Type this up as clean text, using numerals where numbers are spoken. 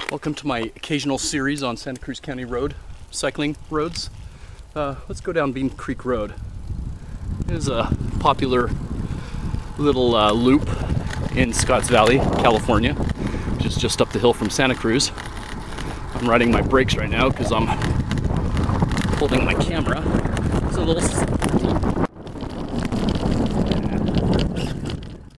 Welcome to my occasional series on Santa Cruz County Road, cycling roads. Let's go down Bean Creek Road. It is a popular little loop in Scotts Valley, California, which is just up the hill from Santa Cruz. I'm riding my brakes right now because I'm holding my camera. It's a little steep.